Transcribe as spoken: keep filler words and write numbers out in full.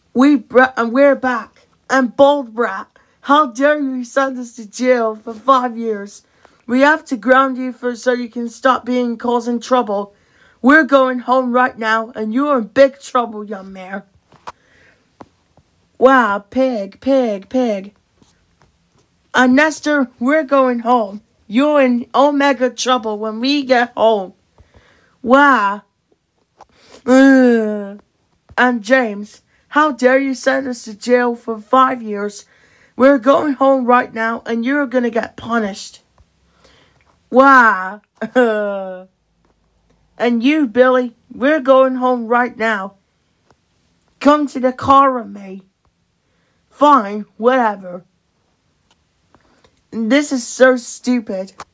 We Brat and we're back. And bold Brat, how dare you send us to jail for five years? We have to ground you for so you can stop being causing trouble. We're going home right now, and you're in big trouble, young man. Wow, pig, pig, pig. And Nestor, we're going home. You're in omega trouble when we get home. Wow. Ugh. And James, how dare you send us to jail for five years? We're going home right now, and you're gonna get punished. Wow. And you, Billy, we're going home right now. Come to the car with me. Fine, whatever. This is so stupid.